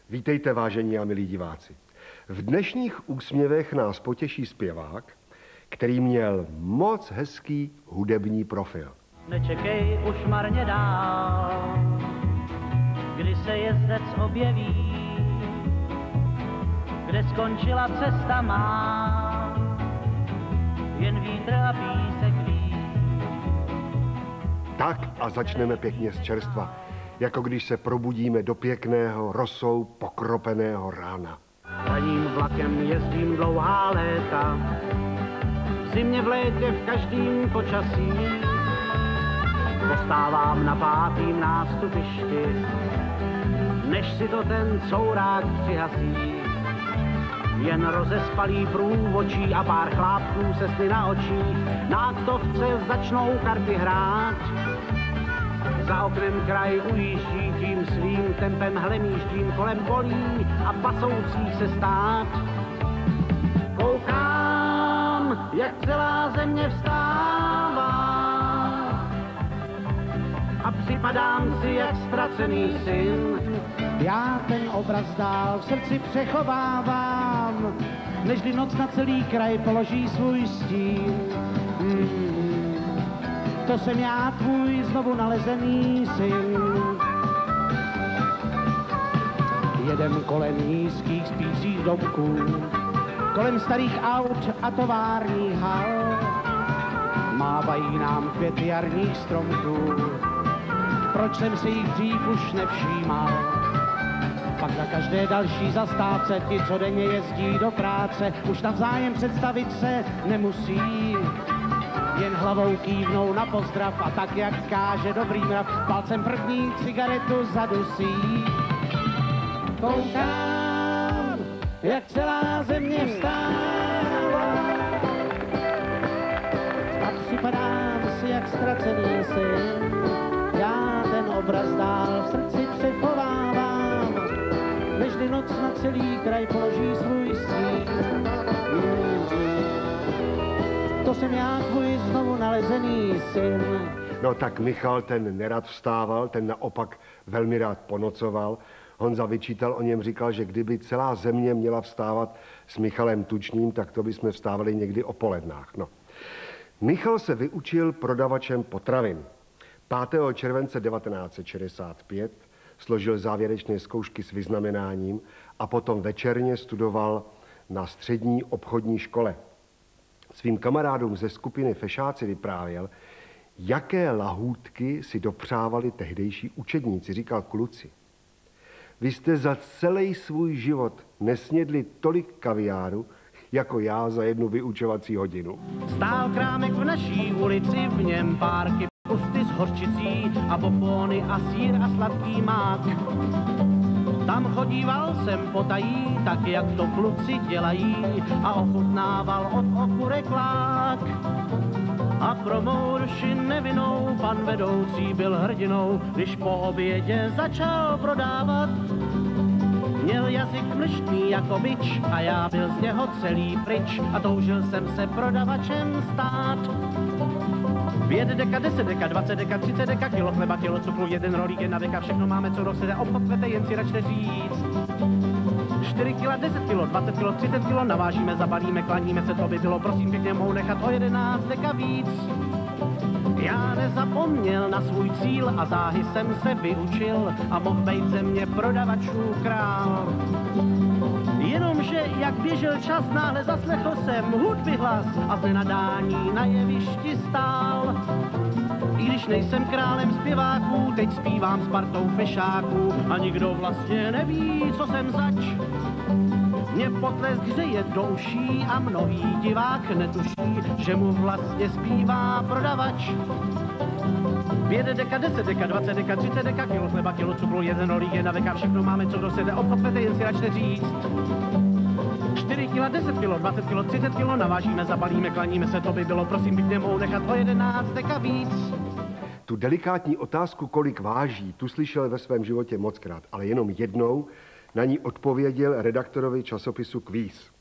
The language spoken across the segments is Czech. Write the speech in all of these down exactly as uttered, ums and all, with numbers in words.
Vítejte, vážení a milí diváci. V dnešních úsměvech nás potěší zpěvák, který měl moc hezký hudební profil. Nečekej už marně dál, kdy se jezdec objeví, kde skončila cesta má, jen vítr a písek ví. Tak a začneme pěkně z čerstva, jako když se probudíme do pěkného, rosou pokropeného rána. Ranním vlakem jezdím dlouhá léta, v zimě, v létě, v každým počasí. Postávám na pátým nástupišti, než si to ten courák přihasí. Jen rozespalý průvočí a pár chlápků se sny na očích, na aktovce začnou karty hrát. Za oknem kraj ujíždí, tím svým tempem hlemíždím kolem polí a pasoucích se stát. Koukám, jak celá země vstává a připadám si jak ztracený syn. Já ten obraz dál v srdci přechovávám, nežli noc na celý kraj položí svůj stín. Hmm. To jsem já, tvůj znovu nalezený syn. Jedem kolem nízkých spících domků, kolem starých aut a továrních hal. Mávají nám květy jarních stromků, proč jsem si jich dřív už nevšímal. Pak na každé další zastávce ti, co denně jezdí do práce, už navzájem představit se nemusí. Jen hlavou kývnou na pozdrav a tak, jak káže dobrý mrav, palcem první cigaretu zadusí. Koukám, jak celá země vstává a připadám si jak ztracený syn. Já ten obraz dál v srdci přechovávám, nežli noc na celý kraj položí svůj stín. To jsem já, tvůj znovu nalezený syn. No tak Michal ten nerad vstával, ten naopak velmi rád ponocoval. Honza Vyčítal o něm říkal, že kdyby celá země měla vstávat s Michalem Tučným, tak to bychom vstávali někdy o polednách. No. Michal se vyučil prodavačem potravin. pátého července devatenáct set šedesát pět složil závěrečné zkoušky s vyznamenáním a potom večerně studoval na střední obchodní škole. Svým kamarádům ze skupiny Fešáci vyprávěl, jaké lahůdky si dopřávali tehdejší učedníci. Říkal: kluci, vy jste za celý svůj život nesnědli tolik kaviáru, jako já za jednu vyučovací hodinu. Stál krámek v naší ulici, v něm párky pusty s hořčicí a popony a sýr a sladký mák. Tam chodíval jsem potají, tak jak to kluci dělají, a ochutnával od okurek lák. A pro mou duši nevinnou pan vedoucí byl hrdinou, když po obědě začal prodávat. Měl jazyk mlštný jako bič a já byl z něho celý pryč a toužil jsem se prodavačem stát. Pět deka, deset deka, dvacet deka, třicet deka, kilo chleba, kilo cukru, jeden rolík, jedna deka, všechno máme, co dostede, obchod kvete, jen si račte říct. čtyři kila, deset kilo, dvacet kilo, třicet kilo, navážíme, zabalíme, klaníme se, to by bylo, prosím pěkně, mohu nechat o jedenáct deka víc. Já nezapomněl na svůj cíl a záhy jsem se vyučil a mohl být ze mě prodavačů král. Jenomže, jak běžel čas, náhle zaslechl jsem hudby hlas a z nenadání na jevišti stál. I když nejsem králem zpěváků, teď zpívám s partou fešáků a nikdo vlastně neví, co jsem zač. Mě potlesk hřeje do uší a mnohý divák netuší, že mu vlastně zpívá prodavač. Pět deka, deset deka, dvacet deka, třicet deka, kilo chleba, kilo cukru, jeden rolík, jedna deka, všechno máme, co dosede, obchod kvete, jen si račte říct. čtyři kila, deset kilo, dvacet kilo, třicet kilo, navážíme, zabalíme, klaníme se, to by bylo, prosím pěkně, mohu nechat o jedenáct deka víc. Tu delikátní otázku, kolik váží, tu slyšel ve svém životě mockrát, ale jenom jednou na ní odpověděl redaktorovi časopisu Kvíz.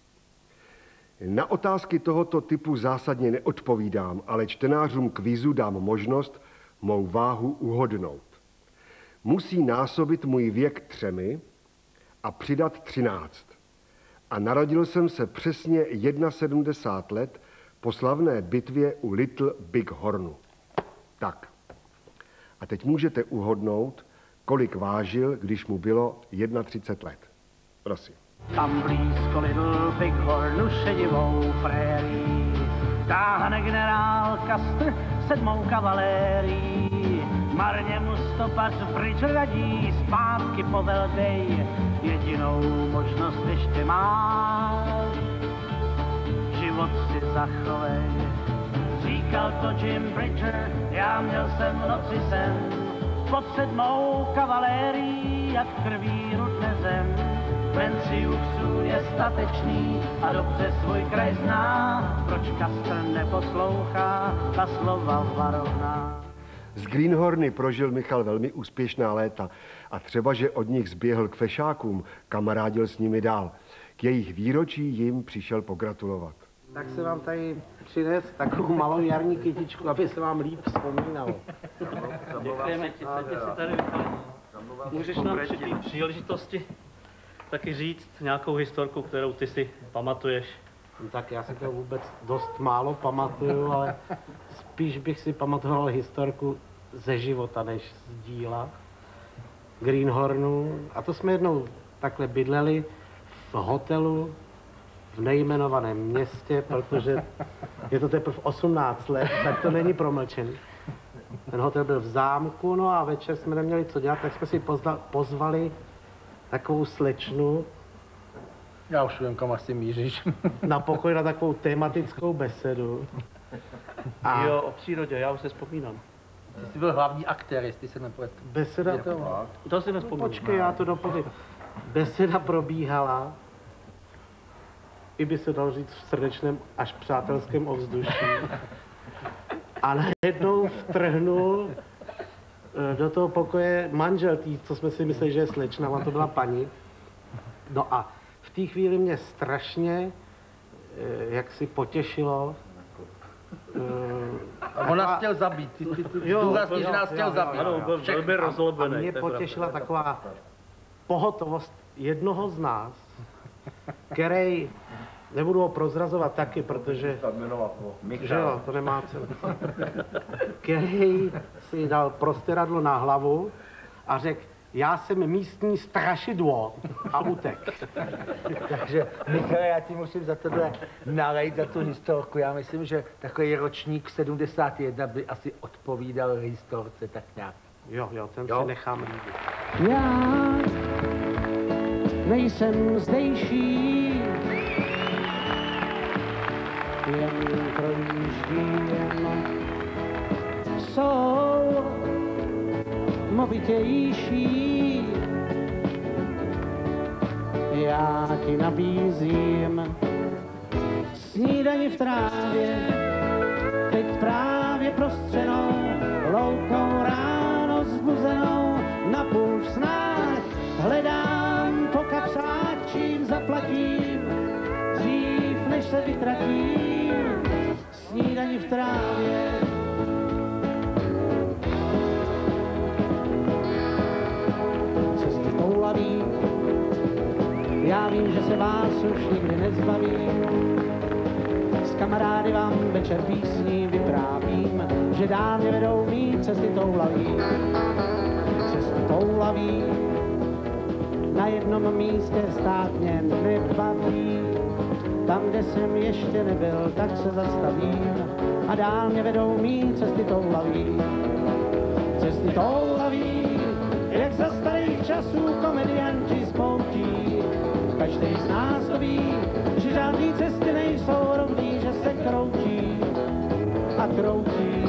Na otázky tohoto typu zásadně neodpovídám, ale čtenářům Kvízu dám možnost mou váhu uhodnout. Musí násobit můj věk třemi a přidat třináct. A narodil jsem se přesně sedmdesát jedna let po slavné bitvě u Little Big Hornu. Tak. A teď můžete uhodnout, kolik vážil, když mu bylo třicet jedna let. Prosím. Tam blízko Little Big Hornu šedivou prérii táhne generál Custer sedmou kavalérii. Marně mu stopař Bridge radí, zpátky poveldej, jedinou možnost ještě máš, život si zachovej. Říkal to Jim Bridger, já měl jsem v noci sen, pod sedmou kavalérií, jak krví rudne zem. Venciuxů je statečný a dobře svůj kraj zná, proč Custer neposlouchá ta slova varovná. Z Greenhorny prožil Michal velmi úspěšná léta a třeba, že od nich zběhl k fešákům, kamarádil s nimi dál. K jejich výročí jim přišel pogratulovat. Tak se vám tady přines takovou malou jarní kytičku, aby se vám líp vzpomínalo. Děkujeme ti, co si tady vypadá. Můžeš nám při té příležitosti taky říct nějakou historku, kterou ty si pamatuješ? No, tak já si to vůbec dost málo pamatuju, ale spíš bych si pamatoval historku ze života, než z díla Greenhornu. A to jsme jednou takhle bydleli v hotelu v nejmenovaném městě, protože je to teprve osmnáct let, tak to není promlčený. Ten hotel byl v zámku, no a večer jsme neměli co dělat, tak jsme si pozva, pozvali takovou slečnu. Já už vím, kam asi míříš. Na pokoj na takovou tematickou besedu. A jo, o přírodě, já už se vzpomínám. Ty jsi byl hlavní aktér, jestli se nepletu. Beseda to... To si nevzpomínám. Počkej, já to dopovím. Beseda probíhala, i by se dalo říct v srdečném až přátelském ovzduší. A najednou vtrhnul do toho pokoje manžel tý, co jsme si mysleli, že je slečna, a to byla paní. No a v té chvíli mě strašně, jak si potěšilo. A on nás chtěl zabít. Ty, ty, ty zdůrazní, že nás chtěl zabít. Ano, byl velmi rozlobený. A mě potěšila taková pohotovost jednoho z nás, který, nebudu ho prozrazovat taky, protože, že jo, to nemá cenu, který si dal prostěradlo na hlavu a řekl, já jsem místní strašidlo a utek. Takže, Michale, já ti musím za tohle nalejt za tu historku. Já myslím, že takový ročník sedmdesát jedna by asi odpovídal historce tak nějak. Jo, jo, ten jo? si nechám líbit. Já nejsem zdejší, jen projíždím, jsou movitější. Já ti nabízím snídani v trávě, teď právě prostřenou, loukou ráno zbuzenou, napůl v snách, hledám po kapsách, čím zaplatím, dřív než se vytratím, snídani v trávě. Cesty toulaví, já vím, že se vás už nikdy nezbavím, s kamarády vám večer písní vyprávím, že dálně vedou mý cesty toulaví, cesty toulaví, na jednom místě stát mě nebaví, tam, kde jsem ještě nebyl, tak se zastavím a dál mě vedou mý cesty toulaví, cesty toulaví, jak za starých časů komedianti spoutí. Každý z nás to ví, že žádný cesty nejsou rovný, že se kroutí a kroutí.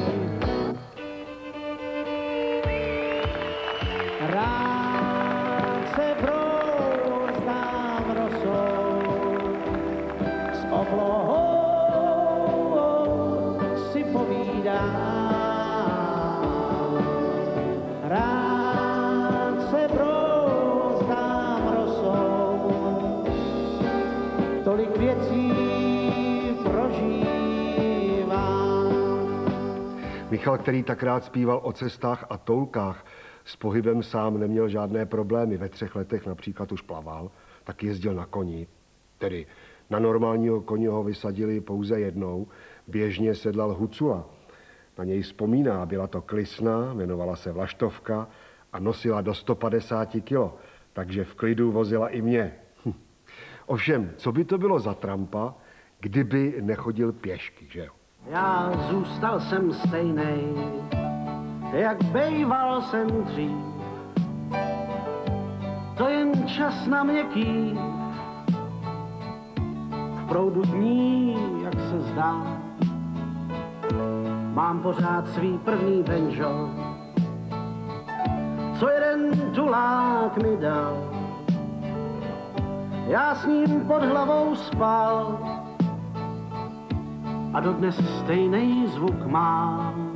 Rád se proznám rosou, s oblohou si povídám. Rád se proznám rosou, tolik věcí prožívám. Michal, který tak rád zpíval o cestách a toulkách, S pohybem sám neměl žádné problémy. Ve třech letech například už plaval, tak jezdil na koni. Tedy na normálního koně ho vysadili pouze jednou, běžně sedlal Hucula. Na něj vzpomíná, byla to klisna, jmenovala se Vlaštovka a nosila do sto padesát kilo, takže v klidu vozila i mě. Hm. Ovšem, co by to bylo za trampa, kdyby nechodil pěšky, že jo? Já zůstal jsem stejnej, jak bejval jsem dřív. To jen čas na mě kýv, v proudu dní, jak se zdá. Mám pořád svý první banjo, co jeden tulák mi dal. Já s ním pod hlavou spal a dodnes stejný zvuk mám.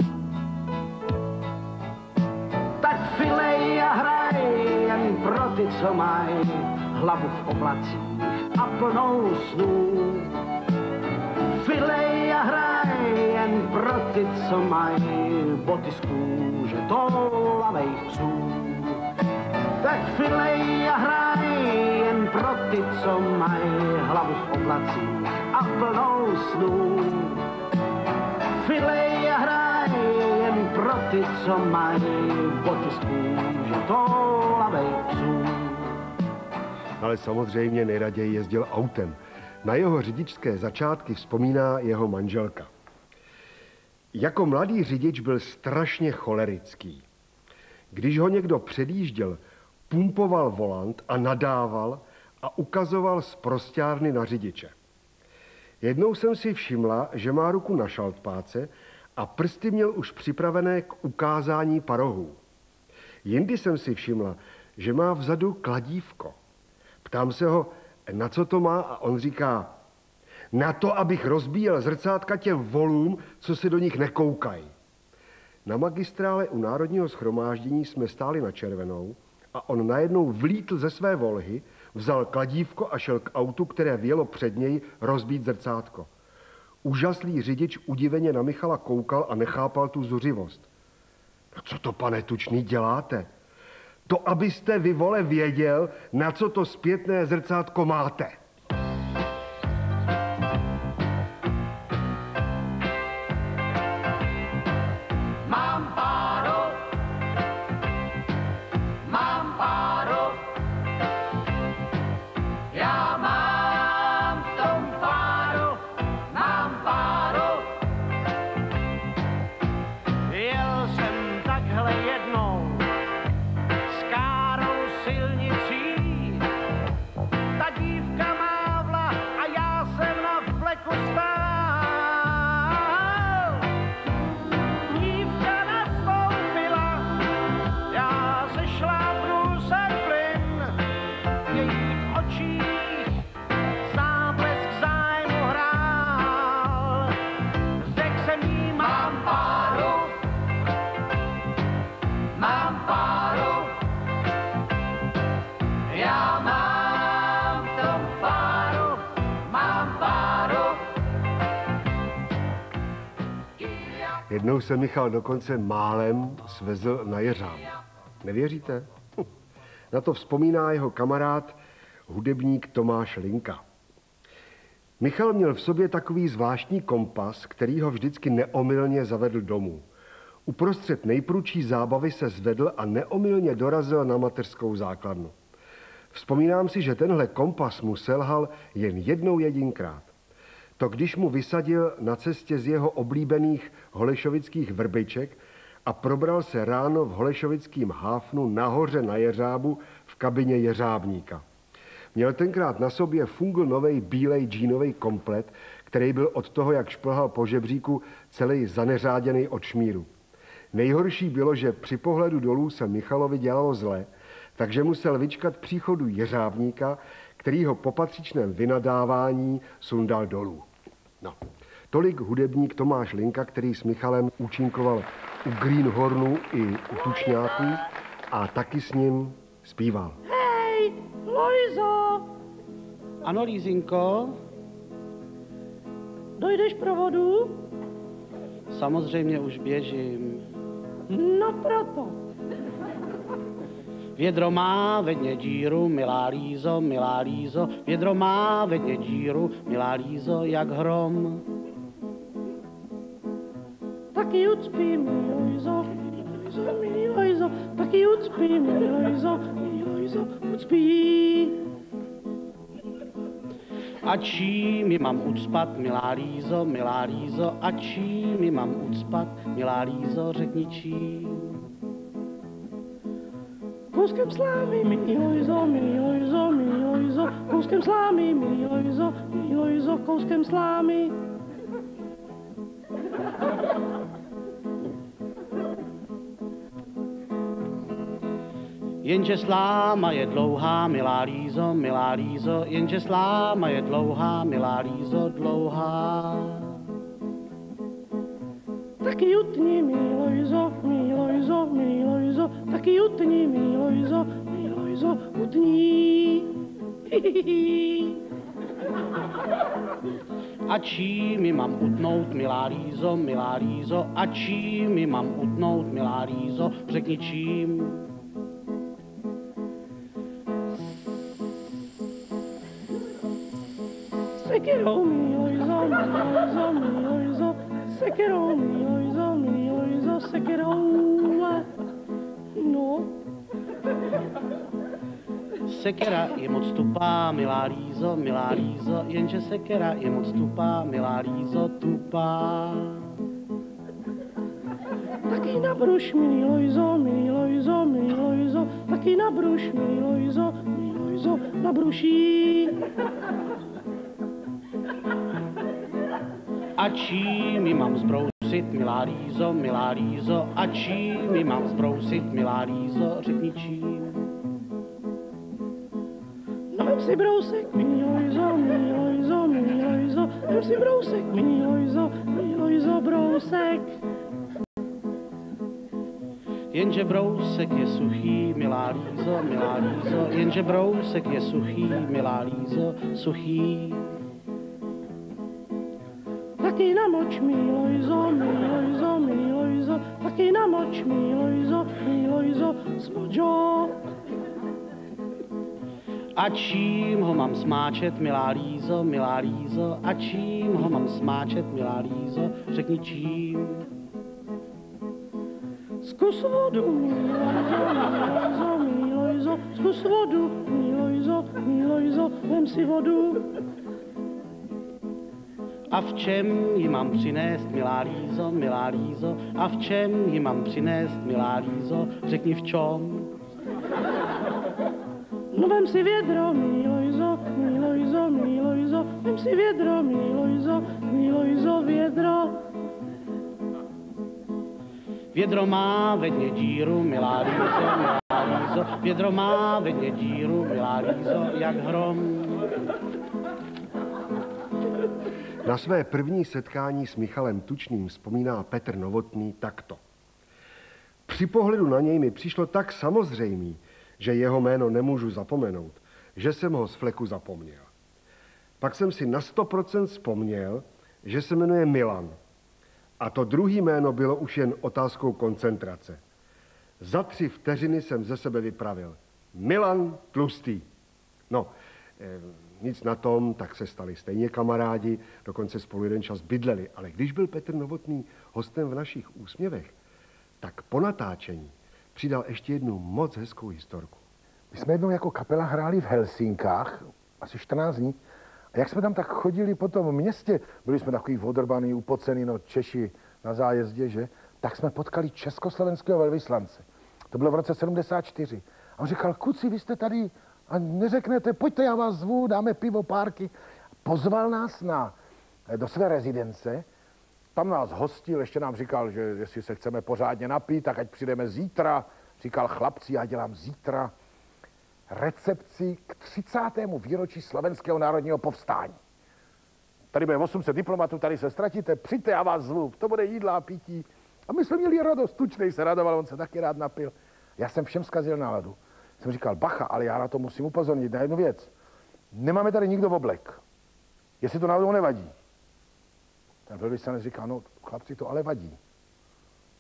Tak filej a hraj jen pro ty, co mají hlavu v oblacích a plnou snů. Filej a hraj jen pro ty, co mají boty z kůže toulavejch psů. Tak filej a hraj jen pro ty, co mají hlavu v oblacích a plnou snů. Filej a hraj jen pro ty, co mají boty z kůže toulavejch psů. Ale samozřejmě nejraději jezdil autem. Na jeho řidičské začátky vzpomíná jeho manželka. Jako mladý řidič byl strašně cholerický. Když ho někdo předjížděl, pumpoval volant a nadával a ukazoval z prosťárny na řidiče. Jednou jsem si všimla, že má ruku na šaltpáce a prsty měl už připravené k ukázání parohů. Jindy jsem si všimla, že má vzadu kladívko. Ptám se ho, na co to má, a on říká, na to, abych rozbíjel zrcátka těm volům, co se do nich nekoukají. Na magistrále u Národního shromáždění jsme stáli na červenou a on najednou vlítl ze své volhy, vzal kladívko a šel k autu, které vjelo před něj, rozbít zrcátko. Úžaslý řidič udiveně na Michala koukal a nechápal tu zuřivost. No co to, pane Tučný, děláte? To, abyste vy, vole, věděl, na co to zpětné zrcátko máte. Mám páro, mám páro, já mám v tom páro, mám páro. Jel jsem takhle jednou s Károu silnicí. Ta dívka mávla a já jsem na fleku stál. Dívka nastoupila, já sešlápnul jsem plyn. V jejich očích záblesk zájmu hrál. Řekl jsem jí, mám páru, Mám páro, já mám v tom páro, mám páro. Jednou se Michal dokonce málem svezl na jeřáb. Nevěříte? Hm. Na to vzpomíná jeho kamarád, hudebník Tomáš Linka. Michal měl v sobě takový zvláštní kompas, který ho vždycky neomylně zavedl domů. Uprostřed nejprudší zábavy se zvedl a neomylně dorazil na mateřskou základnu. Vzpomínám si, že tenhle kompas mu selhal jen jednou jedinkrát. To když mu vysadil na cestě z jeho oblíbených holešovických vrbiček a probral se ráno v holešovickém háfnu nahoře na jeřábu v kabině jeřábníka. Měl tenkrát na sobě fungl novej bílej džínovej komplet, který byl od toho, jak šplhal po žebříku, celý zaneřáděný od šmíru. Nejhorší bylo, že při pohledu dolů se Michalovi dělalo zle, takže musel vyčkat příchodu jeřábníka, který ho po patřičném vynadávání sundal dolů. No, tolik hudebník Tomáš Linka, který s Michalem účinkoval u Greenhornu i u Tučňáků a taky s ním zpíval. Hej, Lojzo! Ano, Lízinko? Dojdeš pro vodu? Samozřejmě už běžím. No proto. Vědro má ve dně díru, milá Lízo, milá Lízo, vědro má ve dně díru, milá Lízo, jak hrom. Taky ucpí, milý Lojzo, Lojzo, milý Lojzo, taky ucpí, milý Lojzo, milý Lojzo, ucpí. A čím mi mám ucpat, milá Lízo, milá Lízo, a čím mi mám ucpat, milá Lízo, řekni čím. Kouskem slámy, milý Lojzo, milý Lojzo, milý Lojzo, kouskem slámy, milý Lojzo, milý Lojzo, kouskem slámy. Jenže sláma je dlouhá, milá Lízo, milá Lízo, jenže sláma je dlouhá, milá Lízo, dlouhá. Taky utni, milý Lojzo, milý Lojzo, milý Lojzo, taky utni, milý Lojzo, milý Lojzo, utni. A čím mi mám utnout, milá Lízo, milá Lízo, a čím mi mám utnout, milá Lízo, řekni čím. Sekerou, milý Lojzo, milý Lojzo, milý Lojzo, sekerou, milý Lojzo, milý Lojzo, sekerou, no. Sekera je moc tupá, milá Lízo, milá Lízo, jenže sekera je moc tupá, milá Lízo, tupá. Taky nabruš, milý Lojzo, milý Lojzo, milý Lojzo, taky nabruš, milý Lojzo, milý Lojzo, nabruší. A čím mi mám zbrousit, milá Lízo, milá Lízo, a čím mi mám zbrousit, milá Lízo, řekni čím. No vem si brousek, milý Lojzo, milý Lojzo, milý Lojzo, vem si brousek, milý Lojzo, milý Lojzo, brousek. Jenže brousek je suchý, milá Lízo, milá Lízo, jenže brousek je suchý, milá Lízo, suchý. Taky namoč, milý Lojzo, milý Lojzo, milý Lojzo, taky namoč, milý Lojzo, milý Lojzo, smočo. A čím ho mám smáčet, milá Lízo, milá Lízo, a čím ho mám smáčet, milá Lízo, řekni čím. Zkus vodu, milý Lojzo, milý Lojzo, zkus vodu, milý Lojzo, milý Lojzo, vem si vodu. A v čem ji mám přinést, milá Lízo, milá Lízo, a v čem ji mám přinést, milá Lízo, řekni v čom. No vem si vědro, milý Lojzo, milý Lojzo, milý Lojzo, vem si vědro, milý Lojzo, milý Lojzo, vědro. Vědro má ve dně díru, milá Lízo, milá Lízo, vědro má ve dně díru, milá Lízo, jak hrom. Na své první setkání s Michalem Tučným vzpomíná Petr Novotný takto. Při pohledu na něj mi přišlo tak samozřejmý, že jeho jméno nemůžu zapomenout, že jsem ho z fleku zapomněl. Pak jsem si na sto procent vzpomněl, že se jmenuje Milan. A to druhý jméno bylo už jen otázkou koncentrace. Za tři vteřiny jsem ze sebe vypravil. Milan Tlustý. No, eh, nic na tom, tak se stali stejně kamarádi, dokonce spolu jeden čas bydleli. Ale když byl Petr Novotný hostem v našich úsměvech, tak po natáčení přidal ještě jednu moc hezkou historku. My jsme jednou jako kapela hráli v Helsinkách, asi čtrnáct dní. A jak jsme tam tak chodili po tom městě, byli jsme takový odrbaný, upocený, no Češi na zájezdě, že? Tak jsme potkali československého velvyslance. To bylo v roce sedmdesát čtyři. A on říkal, kluci, vy jste tady a neřeknete, pojďte, já vás zvu, dáme pivo, párky. Pozval nás na, do své rezidence, tam nás hostil, ještě nám říkal, že jestli se chceme pořádně napít, tak ať přijdeme zítra. Říkal, chlapci, já dělám zítra recepci k třicátému výročí Slovenského národního povstání. Tady bude osm set diplomatů, tady se ztratíte, přijďte, já vás zvu, to bude jídla a pití. A my jsme měli radost, Tučnej se radoval, on se taky rád napil. Já jsem všem zkazil náladu. Jsem říkal, bacha, ale já na to musím upozornit na jednu věc. Nemáme tady nikdo v oblek. Jestli to náhodou nevadí. Ten velvyslanec říká, no chlapci, to ale vadí.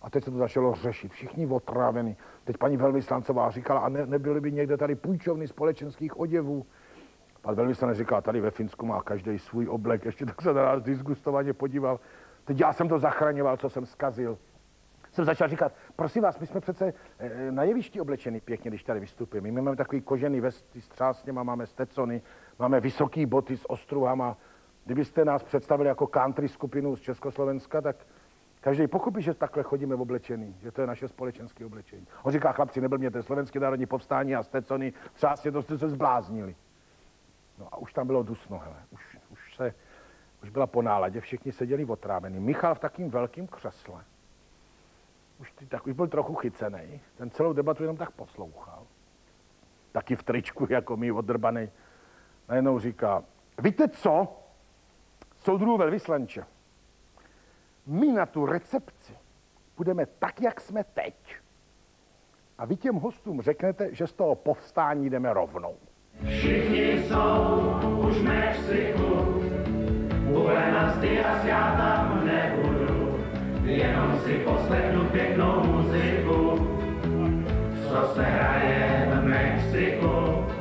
A teď se to začalo řešit, všichni otrávení. Teď paní velvyslancová říkala, a ne, nebyly by někde tady půjčovny společenských oděvů. Pan velvyslanec říkal, tady ve Finsku má každý svůj oblek, ještě tak se na nás disgustovaně podíval. Teď já jsem to zachraňoval, co jsem zkazil. Jsem začal říkat, prosím vás, my jsme přece na jevišti oblečený pěkně, když tady vystupujeme. My máme takový kožený vesty s třásněma, máme stecony, máme vysoký boty s ostruhama. Kdybyste nás představili jako country skupinu z Československa, tak každý pochopí, že takhle chodíme oblečený, že to je naše společenské oblečení. On říká, chlapci, neblbněte, slovenské národní povstání a stecony, třásně, to jste se zbláznili. No a už tam bylo dusno, hele. Už, už se, už byla po náladě, všichni seděli otrávení. Michal v takým velkým křesle. Už, ty, tak, už byl trochu chycený, ten celou debatu jenom tak poslouchal. Taky v tričku, jako my, odrbanej. Najednou říká, víte co, soudruhu velvyslanče, my na tu recepci budeme tak, jak jsme teď. A vy těm hostům řeknete, že z toho povstání jdeme rovnou. Všichni jsou už v Mexiku, Buenos Dias, já tam nebudu, jenom si poslechnu pěknou muziku, co se hraje v Mexiku.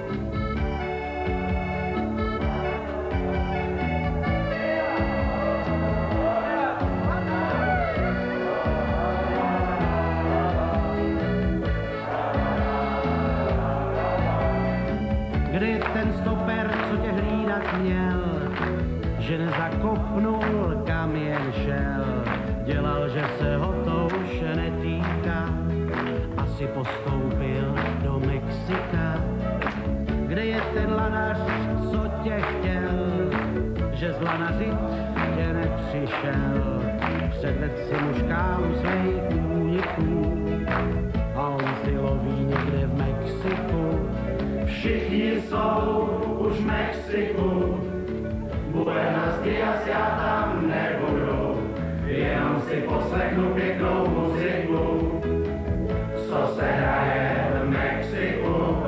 Kde je ten stoper, co tě hlídat měl, že nezakopnul, kam jen šel, dělal, že se ho to už netýká, asi postoupil do Mexika. Kde je ten lanař, co tě chtěl, že zlanařit tě nepřišel, předved si mužkám svých úniků a on si loví někde v Mexiku. Všichni jsou už v Mexiku, Buenos Dias, já tam nebudu, jenom si poslechnu pěknou muziku, co se hraje v Mexiku.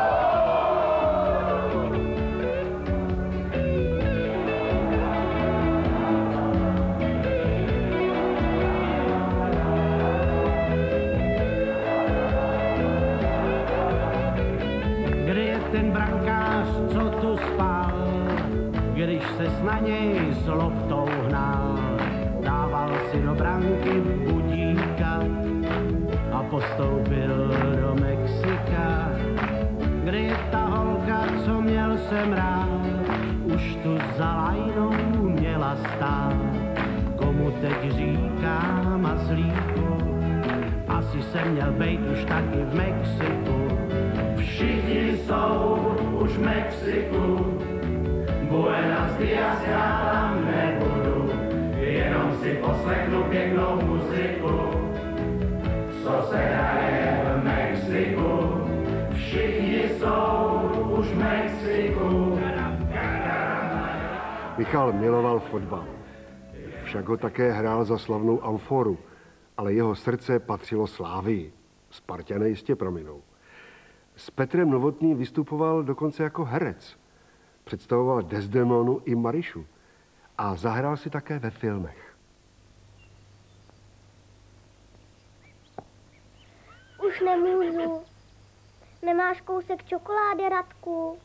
Ten brankář, co tu spal, když ses na něj s loptou hnal, dával si do branky budíka a postoupil do Mexika. Kde je ta holka, co měl jsem rád, už tu za lajnou měla stát. Komu teď říkám mazlíku, asi jsem měl bejt už taky v Mexiku. Všichni jsou už v Mexiku, Buenos Dias, já tam nebudu, jenom si poslechnu pěknou muziku, co se hraje v Mexiku. Všichni jsou už v Mexiku. Michal miloval fotbal, však ho také hrál za slavnou Amforu, ale jeho srdce patřilo Slávii. Sparťané jistě prominou. S Petrem Novotným vystupoval dokonce jako herec. Představoval Desdemonu i Marišu a zahrál si také ve filmech. Už nemůžu. Nemáš kousek čokolády, Radku?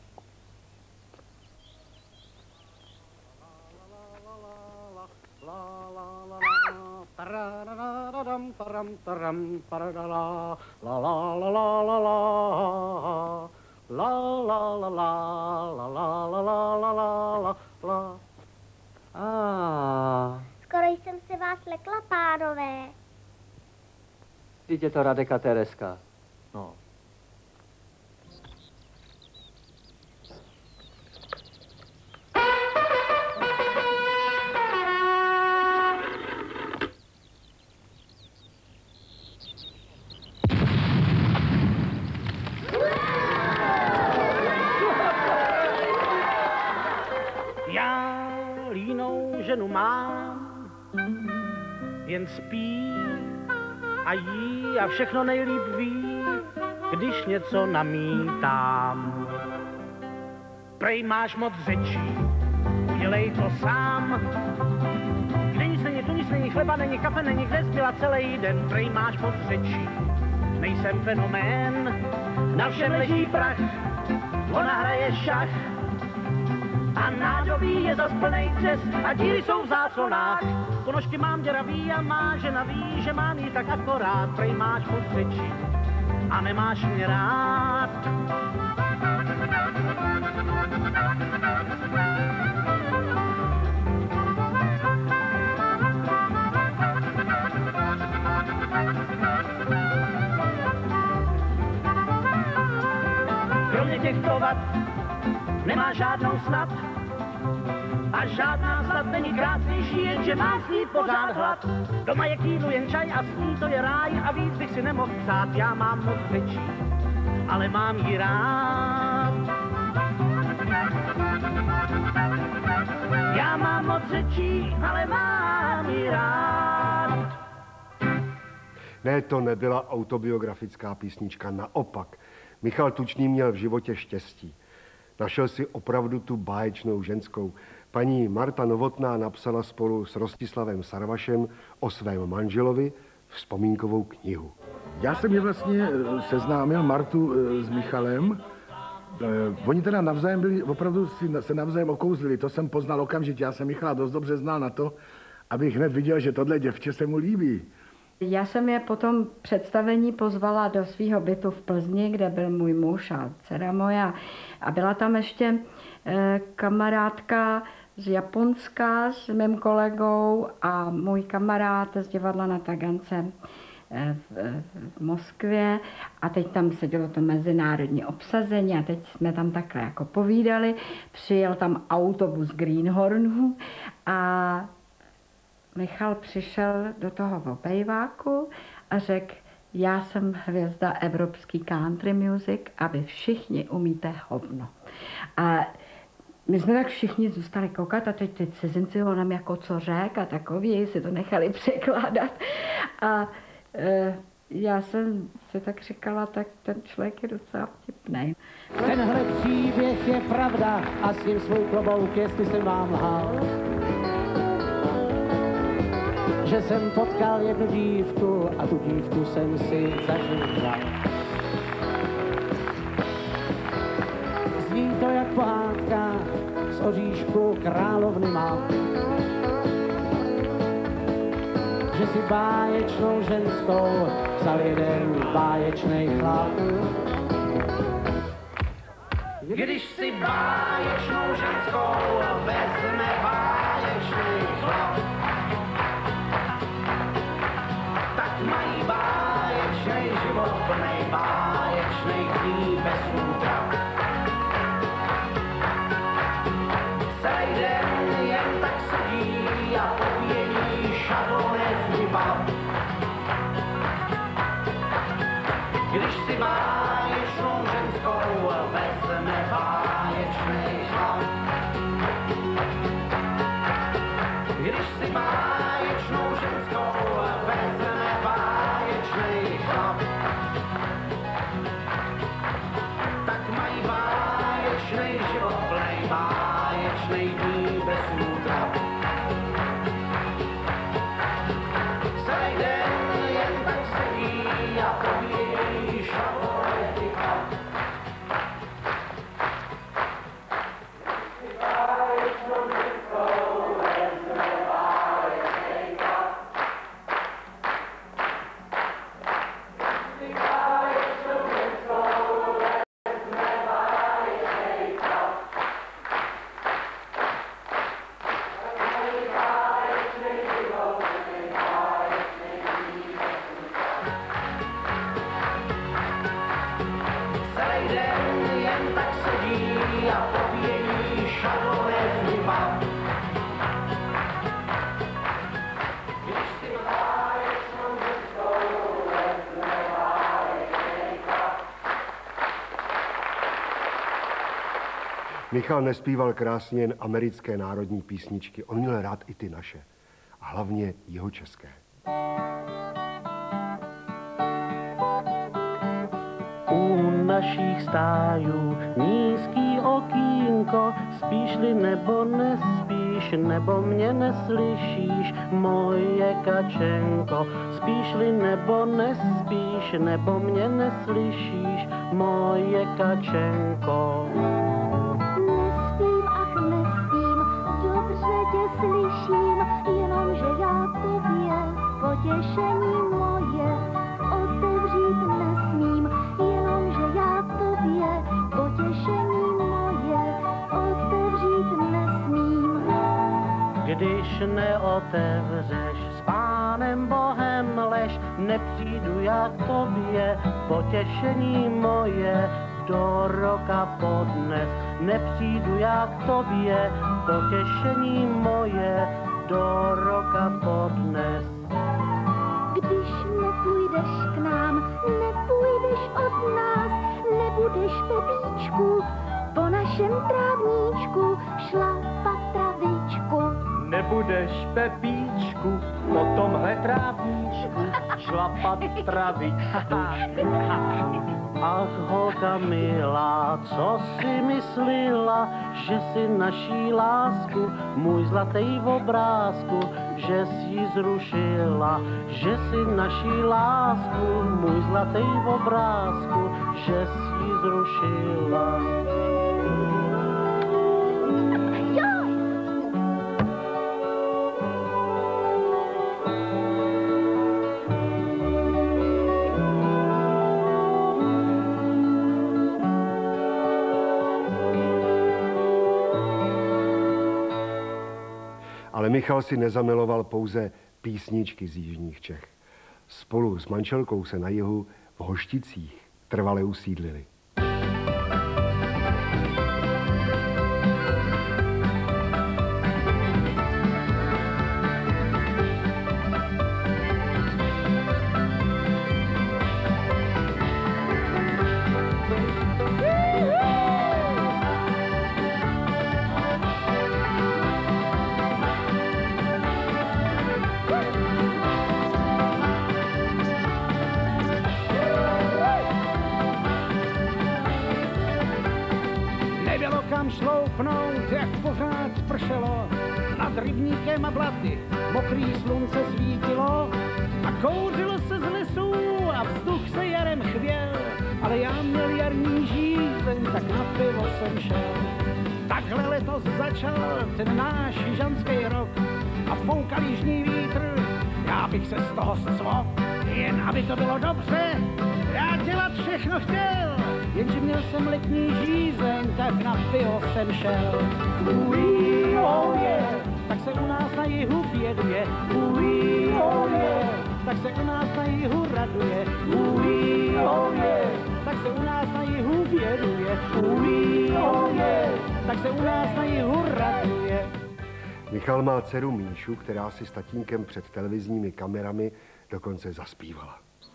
Taradadadam, taram, taram, taradala, la la la la la la, la la la la, la la la la la la la. Ah. Skoro jsem se vás lekla, pánové. Vždyť je to Radek a Tereska. No. Ženu mám, jen spí a jí a všechno nejlíp ví, když něco namítám. Prej máš moc řečí, udělej to sám. Kde nic není, tu nic není, Není chleba, není kafe, není kde zbyla celý den, prej máš moc řečí. Nejsem fenomén, na všem leží prach, ona hraje šach. A nádobí je zas plnej dřez a díry jsou v záclonách. Ponožky mám děravý a má žena ví, že mám jí tak akorát, prej máš moc řečí a nemáš mě rád. Kromě těchto vad nemá žádnou snad a žádná snad není krásnější, jenže má s ní pořád hlad. Doma je k jídlu jen čaj a s ní to je ráj a víc bych si nemohl psát. Já mám moc řečí, ale mám jí rád. Já mám moc řečí, ale mám jí rád. Ne, to nebyla autobiografická písnička, naopak. Michal Tučný měl v životě štěstí. Našel si opravdu tu báječnou ženskou. Paní Marta Novotná napsala spolu s Rostislavem Sarvašem o svém manželovi vzpomínkovou knihu. Já jsem je vlastně seznámil Martu s Michalem. Oni teda navzájem byli, opravdu si se navzájem okouzlili. To jsem poznal okamžitě. Já jsem Michala dost dobře znal na to, abych hned viděl, že tohle děvče se mu líbí. Já jsem je po tom představení pozvala do svého bytu v Plzni, kde byl můj muž a dcera moja. A byla tam ještě eh, kamarádka z Japonska s mým kolegou a můj kamarád z divadla na Tagance eh, v, v Moskvě. A teď tam sedělo to mezinárodní obsazení a teď jsme tam takhle jako povídali. Přijel tam autobus Greenhornu a Michal přišel do toho obejváku a řekl, já jsem hvězda evropský country music a vy všichni umíte hovno. A my jsme tak všichni zůstali koukat a teď ty cizinci ho nám jako co řek a takový si to nechali překládat. A e, já jsem si tak říkala, tak ten člověk je docela vtipnej. Tenhle příběh je pravda a s ním svůj klobouk, jestli jsem vám lhal. Že jsem potkal jednu dívku a tu dívku jsem si zažil vzal. Zní to jak pohádka z oříšku královny má. Že si báječnou ženskou vzal jeden báječnej chlap. Když si báječnou ženskou vezme báječnej chlap, mají báječnej život plnej báječnej dní bez útrav. Celý den jen tak sedí a popíjejí šaboné zniba. Když si báječnou ženskou vezme báječnej chlap. Když si báječnou ženskou vezme tak mají báječnej život plnej báječnej dní bez útrav. Celý den jen tak sedí a popíjejí šaboné zniba. Michal nespíval krásně jen americké národní písničky. On měl rád i ty naše. A hlavně jihočeské. U našich stájů nízký okýnko, spíš-li nebo nespíš. spíš, nebo mě neslyšíš, moje kačenko? Spíš-li nebo nespíš, nebo mě neslyšíš, moje kačenko? Nespím, ach nespím, dobře tě slyším, jenomže já tobě potěšení moje otevřít nesmím, jenomže já tobě potěšení moje otevřít nesmím. Když neotevřeš, s Pánem Bohem lež, nepřijdu já k tobě, potěšení moje do roka podnes. Nepřijdu já k tobě, potěšení moje do roka podnes. Když nepůjdeš k nám, nepůjdeš od nás, nebudeš, Pepíčku, po našem trávníčku šlapat travičku. Nebudeš, Pepíčku, po tomhle trávníčku šlapat travičku. Ach, holka milá, co si myslela, že si naší lásku, můj zlatý v obrázku, že si ji zrušila, že si naší lásku, můj zlatý v obrázku, že si ji zrušila. Ale Michal si nezamiloval pouze písničky z jižních Čech. Spolu s manželkou se na jihu v Hošticích trvale usídlili. Šloupnout, jak pořád pršelo, nad rybníkem a blaty mokrý slunce svítilo a kouřilo se z lesů a vzduch se jarem chvěl, ale já měl jarní žízeň, tak na pivo jsem šel. Takhle letos začal ten náš jižanský rok a foukal jižní vítr, já bych se z toho svok, jen aby to bylo dobře, já dělat všechno chtěl. Jenže měl jsem letní žízeň, tak na pivo jsem šel. Uí, oh yeah, tak se u nás na jihu běduje. Uí, oh yeah, tak se u nás na jihu raduje. Uí, oh yeah, tak se u nás na jihu běduje. Uí, oh yeah, tak se u nás na jihu raduje. Michal má dceru Míšu, která si s tatínkem před televizními kamerami dokonce zaspívala.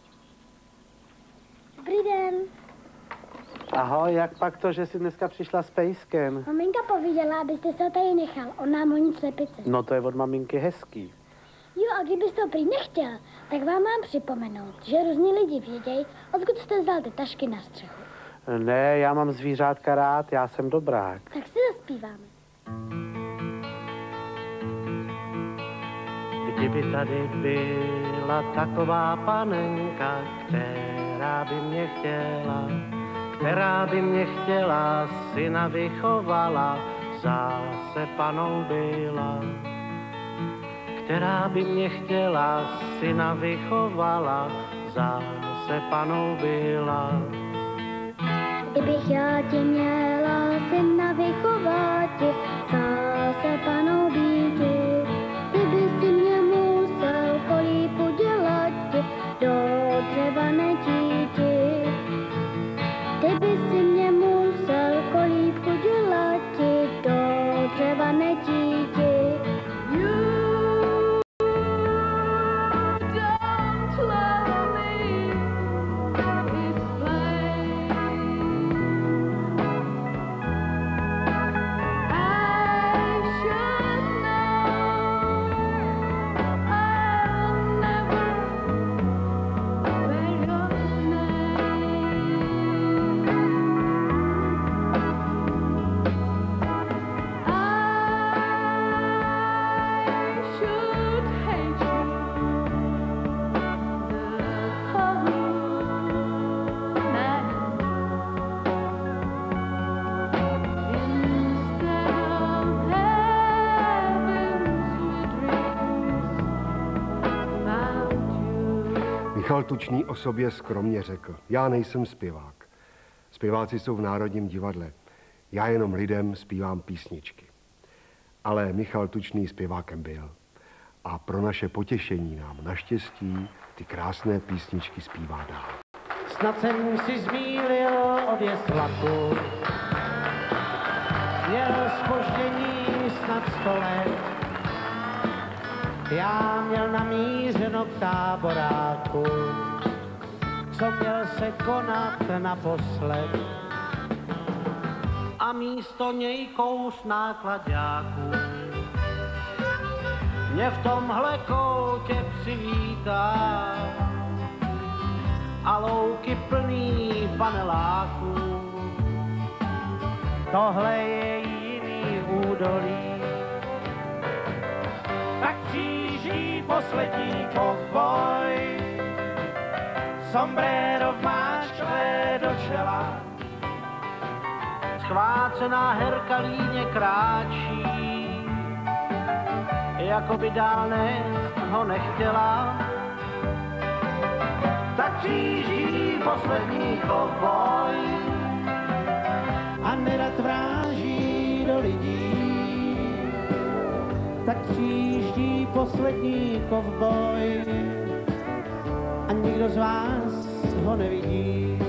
Dobrý den. Ahoj, jak pak to, že jsi dneska přišla s pejskem? Maminka povídala, abyste se ho tady nechal, on nám honí slepice. No to je od maminky hezký. Jo, a kdybyste ho prý nechtěl, tak vám mám připomenout, že různí lidi vědějí, odkud jste vzal ty tašky na střechu. Ne, já mám zvířátka rád, já jsem dobrák. Tak si zaspíváme. Kdyby tady byla taková panenka, která by mě chtěla, která by mě chtěla, syna vychovala, zase panou byla. Která by mě chtěla, syna vychovala, zase panou byla. Kdybych já ti měla syna vychovat, zase panou býti, kdyby si mě musel kolípu dělat, do dřeva netíti. Kdyby si mě musel kolíbku dělat, do dřeva netíti. You don't love me, it's plain. Michal Tučný o sobě skromně řekl, já nejsem zpěvák. Zpěváci jsou v Národním divadle. Já jenom lidem zpívám písničky. Ale Michal Tučný zpěvákem byl. A pro naše potěšení nám naštěstí ty krásné písničky zpívá dál. Snad jsem si zmýlil odjezd vlaku, měl zpoždění snad sto let. Já měl namířeno k táboráku, co měl se konat naposled. A místo něj kous náklaďáků mě v tomhle koutě přivítá a louky plný paneláků. Tohle je jiný údolí, tak kříží poslední kovboj, sombrero v máčkle do čela. Schvácená herka líně kráčí, jako by dál nést ho nechtěla. Tak kříží poslední kovboj a nerad vráží do lidí. Tak kříží poslední kovboj a nikdo z vás ho nevidí.